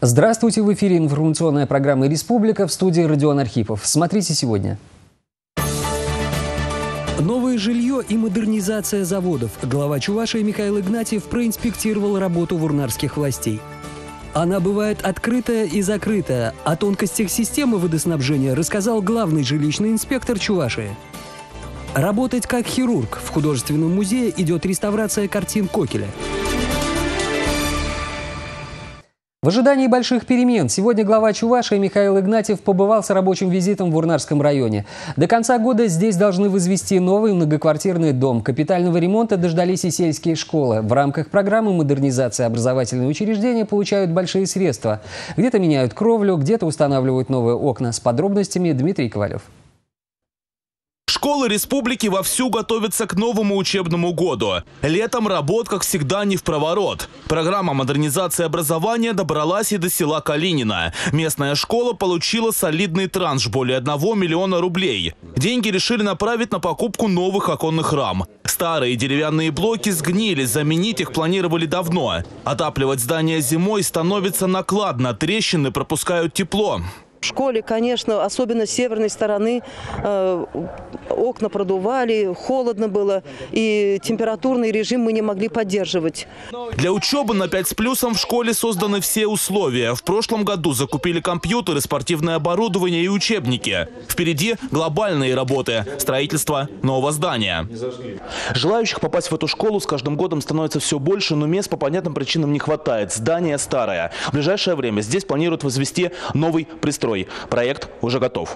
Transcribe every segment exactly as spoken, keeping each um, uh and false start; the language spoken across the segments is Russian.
Здравствуйте, в эфире информационная программа «Республика», в студии Родион Архипов. Смотрите сегодня. Новое жилье и модернизация заводов. Глава Чувашии Михаил Игнатьев проинспектировал работу вурнарских властей. Она бывает открытая и закрытая. О тонкостях системы водоснабжения рассказал главный жилищный инспектор Чувашии. Работать как хирург. В художественном музее идет реставрация картин Кокеля. В ожидании больших перемен сегодня глава Чувашии Михаил Игнатьев побывал с рабочим визитом в Вурнарском районе. До конца года здесь должны возвести новый многоквартирный дом. Капитального ремонта дождались и сельские школы. В рамках программы модернизации образовательные учреждения получают большие средства. Где-то меняют кровлю, где-то устанавливают новые окна. С подробностями Дмитрий Ковалев. Школы республики вовсю готовятся к новому учебному году. Летом работ, как всегда, не впроворот. Программа модернизации образования добралась и до села Калинина. Местная школа получила солидный транш – более одного миллиона рублей. Деньги решили направить на покупку новых оконных рам. Старые деревянные блоки сгнили, заменить их планировали давно. Отапливать здание зимой становится накладно, трещины пропускают тепло. В школе, конечно, особенно с северной стороны, э, окна продували, холодно было, и температурный режим мы не могли поддерживать. Для учебы на пять с плюсом в школе созданы все условия. В прошлом году закупили компьютеры, спортивное оборудование и учебники. Впереди глобальные работы – строительство нового здания. Желающих попасть в эту школу с каждым годом становится все больше, но мест по понятным причинам не хватает. Здание старое. В ближайшее время здесь планируют возвести новый пристрой. Проект уже готов.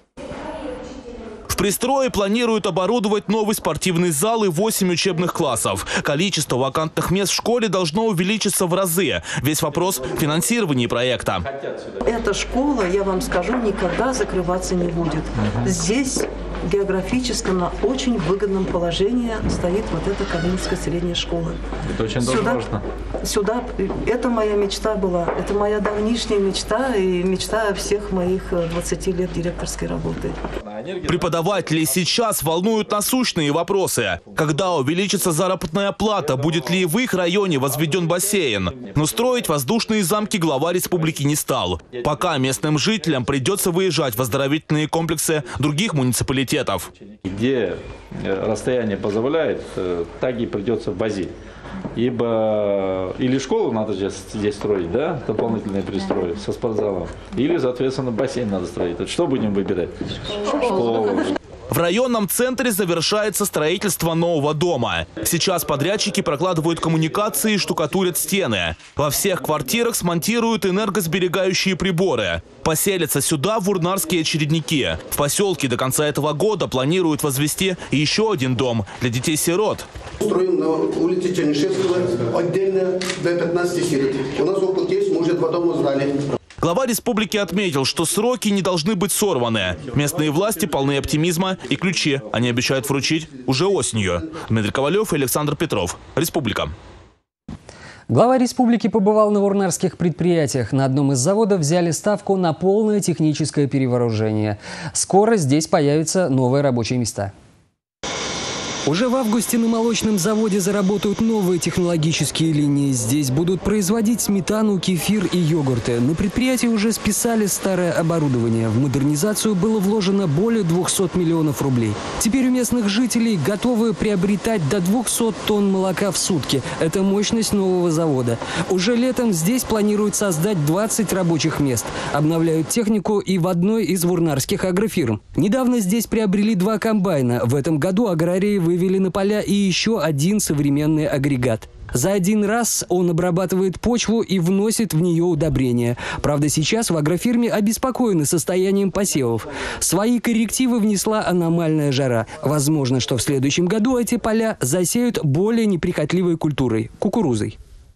В пристрое планируют оборудовать новый спортивный зал и восемь учебных классов. Количество вакантных мест в школе должно увеличиться в разы. Весь вопрос в финансировании проекта. Эта школа, я вам скажу, никогда закрываться не будет. Здесь географически на очень выгодном положении стоит вот эта Калининская средняя школа. Это очень сюда, важно. Сюда, это моя мечта была. Это моя давнишняя мечта и мечта всех моих двадцати лет директорской работы. Преподавателей сейчас волнуют насущные вопросы. Когда увеличится заработная плата, будет ли в их районе возведен бассейн? Но строить воздушные замки глава республики не стал. Пока местным жителям придется выезжать в оздоровительные комплексы других муниципалитетов. Где расстояние позволяет, так и придется возить. Ибо или школу надо здесь, здесь строить, да, дополнительные пристрои со спортзалом, или, соответственно, бассейн надо строить. Вот что будем выбирать? Школу. В районном центре завершается строительство нового дома. Сейчас подрядчики прокладывают коммуникации и штукатурят стены. Во всех квартирах смонтируют энергосберегающие приборы. Поселятся сюда вурнарские очередники. В поселке до конца этого года планируют возвести еще один дом для детей-сирот. Строим на улице Чернышевского отдельно до пятнадцати сирот. У нас около есть, мы уже два дома сдали. Глава республики отметил, что сроки не должны быть сорваны. Местные власти полны оптимизма, и ключи они обещают вручить уже осенью. Дмитрий Ковалев и Александр Петров. Республика. Глава республики побывал на вурнарских предприятиях. На одном из заводов взяли ставку на полное техническое перевооружение. Скоро здесь появятся новые рабочие места. Уже в августе на молочном заводе заработают новые технологические линии. Здесь будут производить сметану, кефир и йогурты. На предприятии уже списали старое оборудование. В модернизацию было вложено более двухсот миллионов рублей. Теперь у местных жителей готовы приобретать до двухсот тонн молока в сутки. Это мощность нового завода. Уже летом здесь планируют создать двадцать рабочих мест. Обновляют технику и в одной из вурнарских агрофирм. Недавно здесь приобрели два комбайна. В этом году аграрии вывели на поля и еще один современный агрегат. За один раз он обрабатывает почву и вносит в нее удобрения. Правда, сейчас в агрофирме обеспокоены состоянием посевов. Свои коррективы внесла аномальная жара. Возможно, что в следующем году эти поля засеют более неприхотливой культурой – кукурузой.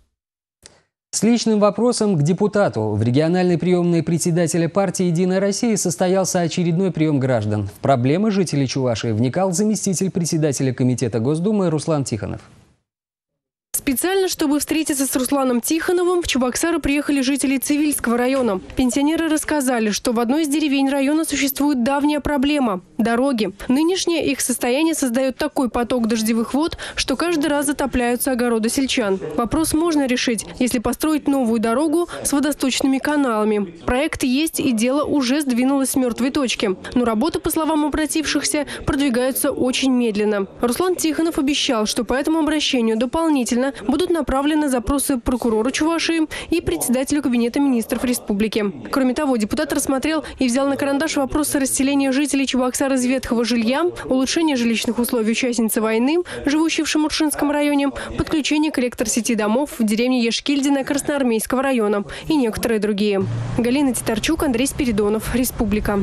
С личным вопросом к депутату в региональной приемной председателя партии «Единая Россия» состоялся очередной прием граждан. В проблемы жителей Чувашии вникал заместитель председателя комитета Госдумы Руслан Тихонов. Специально, чтобы встретиться с Русланом Тихоновым, в Чебоксары приехали жители Цивильского района. Пенсионеры рассказали, что в одной из деревень района существует давняя проблема. Дороги. Нынешнее их состояние создает такой поток дождевых вод, что каждый раз затопляются огороды сельчан. Вопрос можно решить, если построить новую дорогу с водосточными каналами. Проект есть, и дело уже сдвинулось с мертвой точки. Но работы, по словам обратившихся, продвигаются очень медленно. Руслан Тихонов обещал, что по этому обращению дополнительно будут направлены запросы прокурору Чувашии и председателю Кабинета министров республики. Кроме того, депутат рассмотрел и взял на карандаш вопросы расселения жителей Чебоксар из ветхого жилья, улучшение жилищных условий участницы войны, живущей в Шамуршинском районе, подключение к электросети домов в деревне Ешкильдина Красноармейского района и некоторые другие. Галина Титарчук, Андрей Спиридонов, Республика.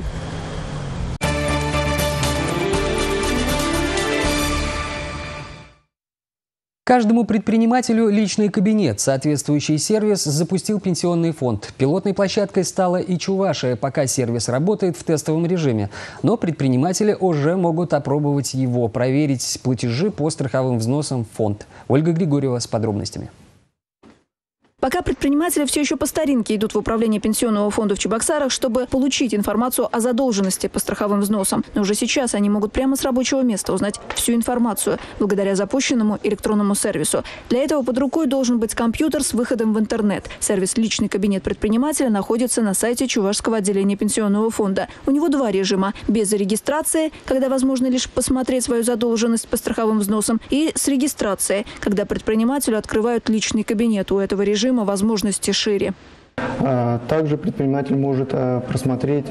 Каждому предпринимателю личный кабинет. Соответствующий сервис запустил пенсионный фонд. Пилотной площадкой стала и Чувашия, пока сервис работает в тестовом режиме. Но предприниматели уже могут опробовать его, проверить платежи по страховым взносам в фонд. Ольга Григорьева с подробностями. Пока предприниматели все еще по старинке идут в управление пенсионного фонда в Чебоксарах, чтобы получить информацию о задолженности по страховым взносам. Но уже сейчас они могут прямо с рабочего места узнать всю информацию благодаря запущенному электронному сервису. Для этого под рукой должен быть компьютер с выходом в интернет. Сервис «Личный кабинет предпринимателя» находится на сайте Чувашского отделения пенсионного фонда. У него два режима – без регистрации, когда возможно лишь посмотреть свою задолженность по страховым взносам, и с регистрацией, когда предпринимателю открывают личный кабинет. У этого режима возможности шире. Также предприниматель может просмотреть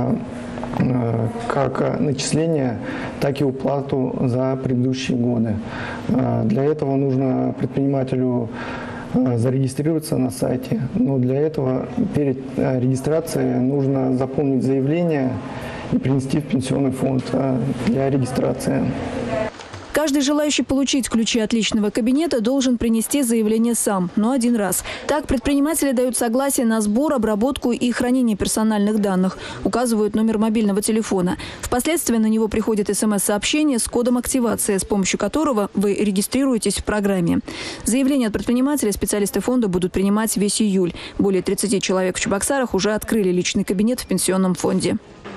как начисления, так и уплату за предыдущие годы. Для этого нужно предпринимателю зарегистрироваться на сайте. Но для этого перед регистрацией нужно заполнить заявление и принести в пенсионный фонд для регистрации. Каждый желающий получить ключи от личного кабинета должен принести заявление сам, но один раз. Так предприниматели дают согласие на сбор, обработку и хранение персональных данных, указывают номер мобильного телефона. Впоследствии на него приходит смс-сообщение с кодом активации, с помощью которого вы регистрируетесь в программе. Заявления от предпринимателей специалисты фонда будут принимать весь июль. Более тридцати человек в Чебоксарах уже открыли личный кабинет в пенсионном фонде.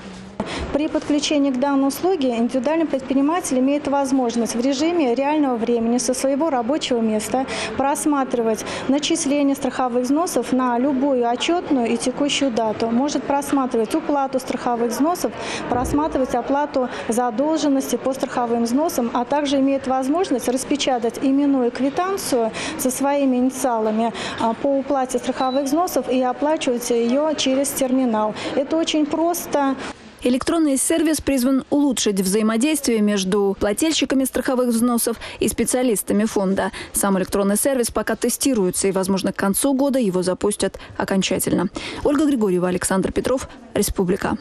При подключении к данной услуге индивидуальный предприниматель имеет возможность в режиме реального времени со своего рабочего места просматривать начисление страховых взносов на любую отчетную и текущую дату. Может просматривать уплату страховых взносов, просматривать оплату задолженности по страховым взносам, а также имеет возможность распечатать именную квитанцию со своими инициалами по уплате страховых взносов и оплачивать ее через терминал. Это очень просто. Электронный сервис призван улучшить взаимодействие между плательщиками страховых взносов и специалистами фонда. Сам электронный сервис пока тестируется, и, возможно, к концу года его запустят окончательно. Ольга Григорьева, Александр Петров, Республика.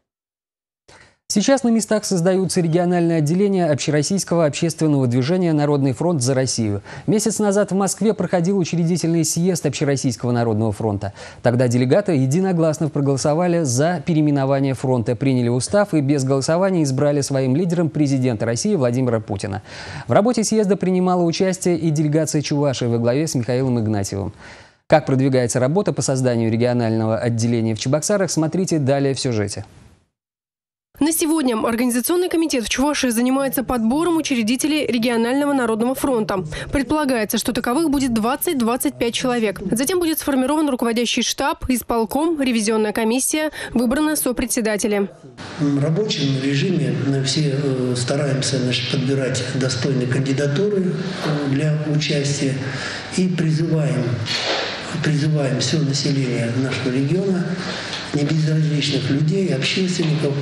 Сейчас на местах создаются региональные отделения общероссийского общественного движения «Народный фронт за Россию». Месяц назад в Москве проходил учредительный съезд Общероссийского народного фронта. Тогда делегаты единогласно проголосовали за переименование фронта, приняли устав и без голосования избрали своим лидером президента России Владимира Путина. В работе съезда принимала участие и делегация Чувашии во главе с Михаилом Игнатьевым. Как продвигается работа по созданию регионального отделения в Чебоксарах, смотрите далее в сюжете. На сегодня Организационный комитет в Чувашии занимается подбором учредителей регионального народного фронта. Предполагается, что таковых будет двадцать-двадцать пять человек. Затем будет сформирован руководящий штаб, исполком, ревизионная комиссия, выбраны сопредседатели. В рабочем режиме мы все стараемся, значит, подбирать достойные кандидатуры для участия и призываем, призываем все население нашего региона, небезразличных людей, общественников,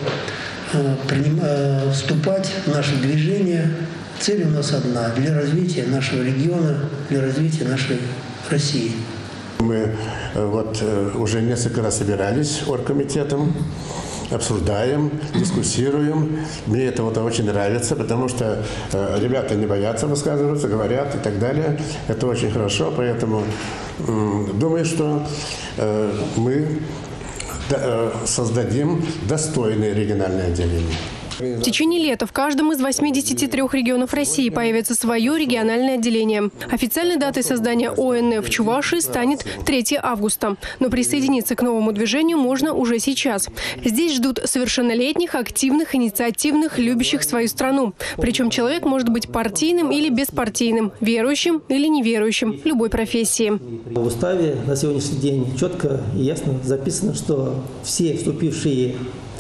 вступать в наше движение. Цель у нас одна – для развития нашего региона, для развития нашей России. Мы вот уже несколько раз собирались оргкомитетом, обсуждаем, дискуссируем. Мне это вот очень нравится, потому что ребята не боятся высказываться, говорят и так далее. Это очень хорошо, поэтому думаю, что мы создадим достойное региональное отделение. В течение лета в каждом из восьмидесяти трёх регионов России появится свое региональное отделение. Официальной датой создания О Н Ф в Чувашии станет третьего августа. Но присоединиться к новому движению можно уже сейчас. Здесь ждут совершеннолетних, активных, инициативных, любящих свою страну. Причем человек может быть партийным или беспартийным, верующим или неверующим, любой профессии. В уставе на сегодняшний день четко и ясно записано, что все вступившие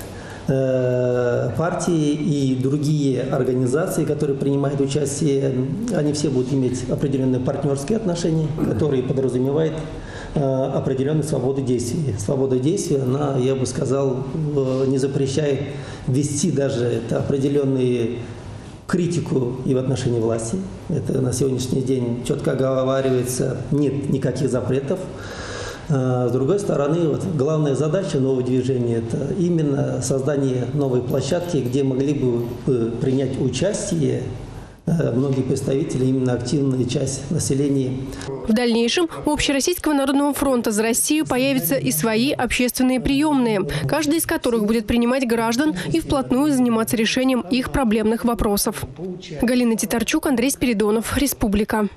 партии и другие организации, которые принимают участие, они все будут иметь определенные партнерские отношения, которые подразумевают определенную свободу действий. Свобода действий, она, я бы сказал, не запрещает вести даже это определенные критику и в отношении власти. Это на сегодняшний день четко оговаривается, нет никаких запретов. С другой стороны, вот, главная задача нового движения – это именно создание новой площадки, где могли бы принять участие многие представители, именно активная часть населения. В дальнейшем у Общероссийского народного фронта «За Россию» появятся и свои общественные приемные, каждый из которых будет принимать граждан и вплотную заниматься решением их проблемных вопросов. Галина Титарчук, Андрей Спиридонов, Республика.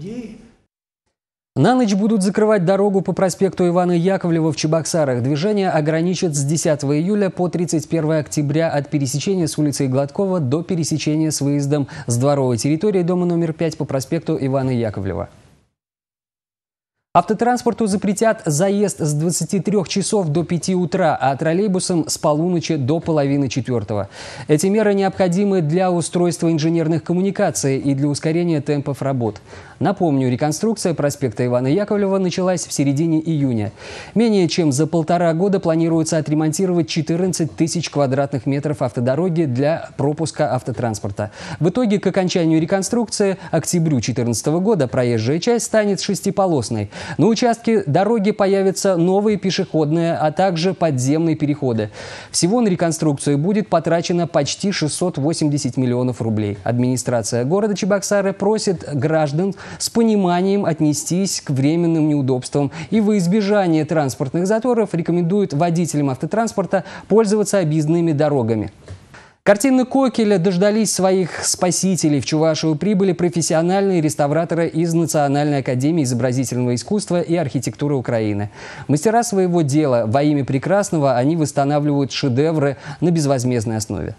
На ночь будут закрывать дорогу по проспекту Ивана Яковлева в Чебоксарах. Движение ограничат с десятого июля по тридцать первое октября от пересечения с улицы Гладкова до пересечения с выездом с дворовой территории дома номер пять по проспекту Ивана Яковлева. Автотранспорту запретят заезд с двадцати трёх часов до пяти утра, а троллейбусам с полуночи до половины четвертого. Эти меры необходимы для устройства инженерных коммуникаций и для ускорения темпов работ. Напомню, реконструкция проспекта Ивана Яковлева началась в середине июня. Менее чем за полтора года планируется отремонтировать четырнадцать тысяч квадратных метров автодороги для пропуска автотранспорта. В итоге к окончанию реконструкции, октябрю две тысячи четырнадцатого года, проезжая часть станет шестиполосной. На участке дороги появятся новые пешеходные, а также подземные переходы. Всего на реконструкцию будет потрачено почти шестьсот восемьдесят миллионов рублей. Администрация города Чебоксары просит граждан с пониманием отнестись к временным неудобствам и во избежание транспортных заторов рекомендует водителям автотранспорта пользоваться объездными дорогами. Картины Кокеля дождались своих спасителей. В Чувашию прибыли профессиональные реставраторы из Национальной академии изобразительного искусства и архитектуры Украины. Мастера своего дела. Во имя прекрасного они восстанавливают шедевры на безвозмездной основе.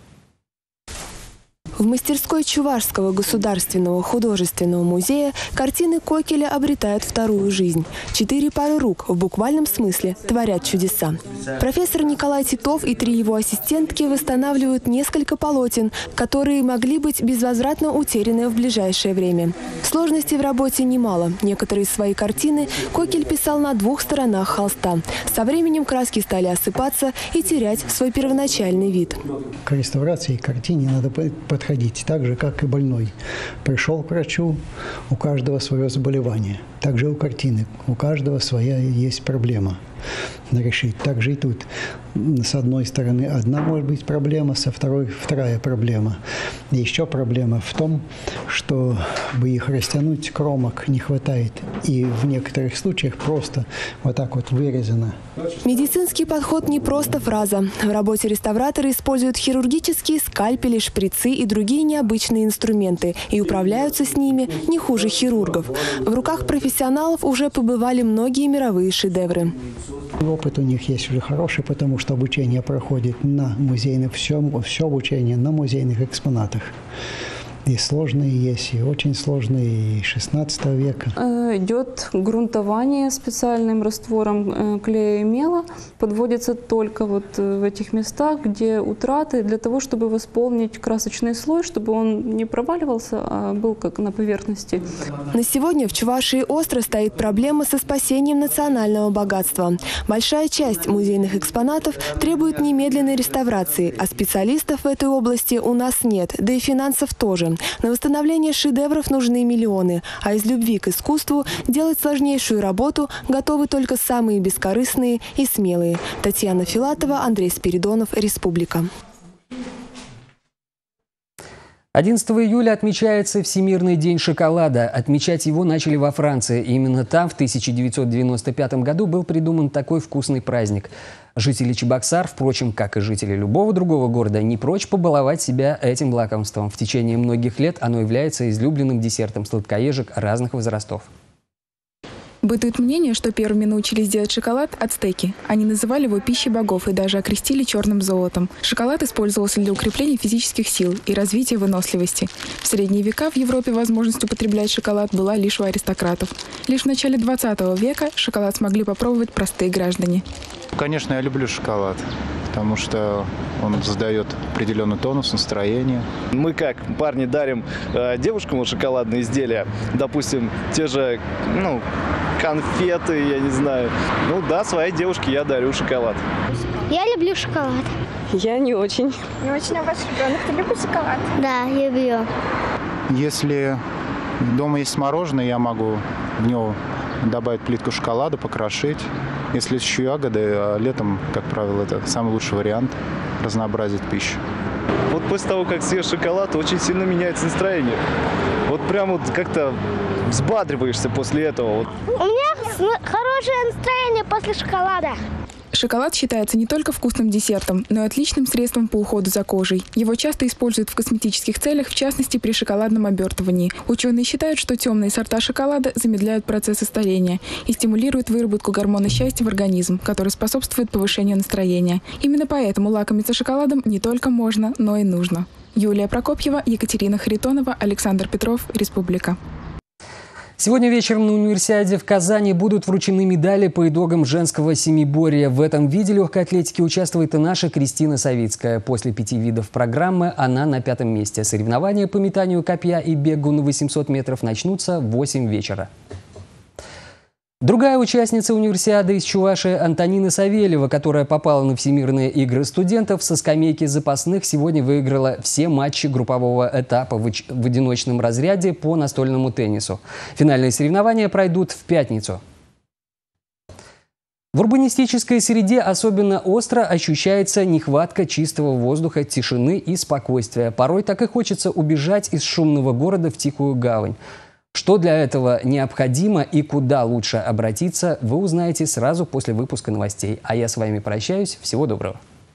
В мастерской Чувашского государственного художественного музея картины Кокеля обретают вторую жизнь. Четыре пары рук в буквальном смысле творят чудеса. Профессор Николай Титов и три его ассистентки восстанавливают несколько полотен, которые могли быть безвозвратно утеряны в ближайшее время. Сложностей в работе немало. Некоторые свои картины Кокель писал на двух сторонах холста. Со временем краски стали осыпаться и терять свой первоначальный вид. К реставрации картине надо подходить так же, как и больной. Пришел к врачу, у каждого свое заболевание. Также у картины, у каждого своя есть проблема решить. Так же и тут. С одной стороны одна может быть проблема, со второй вторая проблема. И еще проблема в том, чтобы их растянуть, кромок не хватает. И в некоторых случаях просто вот так вот вырезано. Медицинский подход не просто фраза. В работе реставраторы используют хирургические скальпели, шприцы и другие необычные инструменты и управляются с ними не хуже хирургов. В руках профессионалов уже побывали многие мировые шедевры. Опыт у них есть уже хороший, потому что обучение проходит на музейных, все, все обучение на музейных экспонатах. И сложные есть, и очень сложные, и шестнадцатого века. Идет грунтование специальным раствором клея и мела. Подводится только вот в этих местах, где утраты, для того, чтобы восполнить красочный слой, чтобы он не проваливался, а был как на поверхности. На сегодня в Чувашии остро стоит проблема со спасением национального богатства. Большая часть музейных экспонатов требует немедленной реставрации, а специалистов в этой области у нас нет, да и финансов тоже. На восстановление шедевров нужны миллионы, а из любви к искусству делать сложнейшую работу готовы только самые бескорыстные и смелые. Татьяна Филатова, Андрей Спиридонов, Республика. одиннадцатого июля отмечается Всемирный день шоколада. Отмечать его начали во Франции. И именно там в тысяча девятьсот девяносто пятом году был придуман такой вкусный праздник. Жители Чебоксар, впрочем, как и жители любого другого города, не прочь побаловать себя этим лакомством. В течение многих лет оно является излюбленным десертом сладкоежек разных возрастов. Бытует мнение, что первыми научились делать шоколад ацтеки. Они называли его пищей богов и даже окрестили черным золотом. Шоколад использовался для укрепления физических сил и развития выносливости. В средние века в Европе возможность употреблять шоколад была лишь у аристократов. Лишь в начале двадцатого века шоколад смогли попробовать простые граждане. Конечно, я люблю шоколад, потому что он задает определенный тонус, настроение. Мы как парни дарим э, девушкам шоколадные изделия, допустим, те же, ну, конфеты, я не знаю. Ну да, своей девушке я дарю шоколад. Я люблю шоколад. Я не очень. Не очень, а ваш ребенок, ты любишь шоколад? Да, люблю. Если дома есть мороженое, я могу в него добавить плитку шоколада, покрошить. Если еще ягоды, а летом, как правило, это самый лучший вариант разнообразить пищу. Вот после того, как съешь шоколад, очень сильно меняется настроение. Вот прям вот как-то взбадриваешься после этого. У меня хорошее настроение после шоколада. Шоколад считается не только вкусным десертом, но и отличным средством по уходу за кожей. Его часто используют в косметических целях, в частности при шоколадном обертывании. Ученые считают, что темные сорта шоколада замедляют процессы старения и стимулируют выработку гормона счастья в организм, который способствует повышению настроения. Именно поэтому лакомиться шоколадом не только можно, но и нужно. Юлия Прокопьева, Екатерина Харитонова, Александр Петров, Республика. Сегодня вечером на универсиаде в Казани будут вручены медали по итогам женского семиборья. В этом виде легкой атлетики участвует и наша Кристина Савицкая. После пяти видов программы она на пятом месте. Соревнования по метанию копья и бегу на восемьсот метров начнутся в восемь вечера. Другая участница универсиады из Чувашии Антонина Савельева, которая попала на Всемирные игры студентов, со скамейки запасных сегодня выиграла все матчи группового этапа в одиночном разряде по настольному теннису. Финальные соревнования пройдут в пятницу. В урбанистической среде особенно остро ощущается нехватка чистого воздуха, тишины и спокойствия. Порой так и хочется убежать из шумного города в тихую гавань. Что для этого необходимо и куда лучше обратиться, вы узнаете сразу после выпуска новостей. А я с вами прощаюсь. Всего доброго.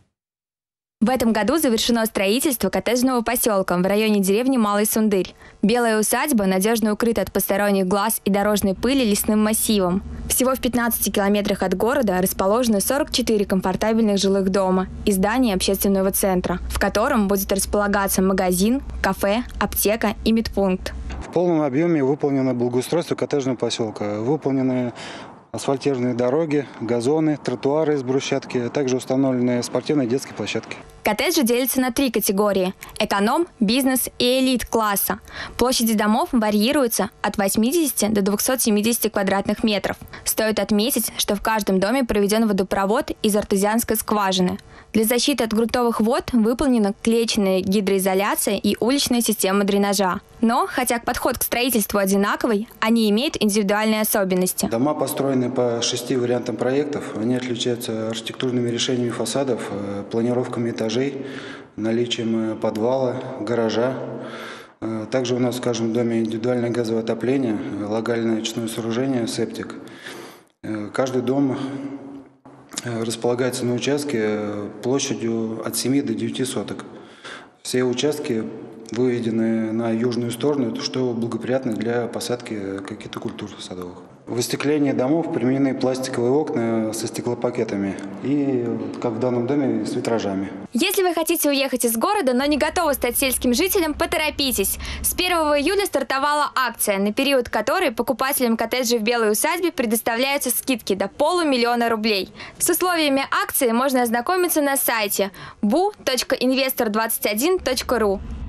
В этом году завершено строительство коттеджного поселка в районе деревни Малый Сундырь. Белая усадьба надежно укрыта от посторонних глаз и дорожной пыли лесным массивом. Всего в пятнадцати километрах от города расположены сорок четыре комфортабельных жилых дома и здание общественного центра, в котором будет располагаться магазин, кафе, аптека и медпункт. В полном объеме выполнено благоустройство коттеджного поселка. Выполнены асфальтированные дороги, газоны, тротуары из брусчатки, а также установлены спортивные детские площадки. Коттеджи делятся на три категории – эконом, бизнес и элит-класса. Площади домов варьируются от восьмидесяти до двухсот семидесяти квадратных метров. Стоит отметить, что в каждом доме проведен водопровод из артезианской скважины. Для защиты от грунтовых вод выполнена клетчатая гидроизоляция и уличная система дренажа. Но, хотя подход к строительству одинаковый, они имеют индивидуальные особенности. Дома построены по шести вариантам проектов. Они отличаются архитектурными решениями фасадов, планировками этажей, наличием подвала, гаража. Также у нас в каждом доме индивидуальное газовое отопление, локальное очистное сооружение, септик. Каждый дом располагается на участке площадью от семи до девяти соток. Все участки выведены на южную сторону, что благоприятно для посадки каких-то культур садовых. В остеклении домов применены пластиковые окна со стеклопакетами и, как в данном доме, с витражами. Если вы хотите уехать из города, но не готовы стать сельским жителем, поторопитесь. С первого июля стартовала акция, на период которой покупателям коттеджей в Белой усадьбе предоставляются скидки до полумиллиона рублей. С условиями акции можно ознакомиться на сайте бу точка инвестор двадцать один точка ру.